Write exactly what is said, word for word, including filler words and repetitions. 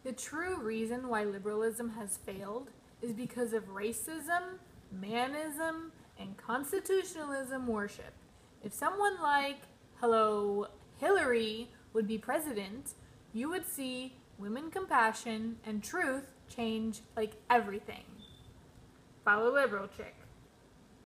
The true reason why liberalism has failed is because of racism, manism, and constitutionalism worship. If someone like, hello, Hillary would be president, you would see women compassion and truth change like everything. Follow liberal chick.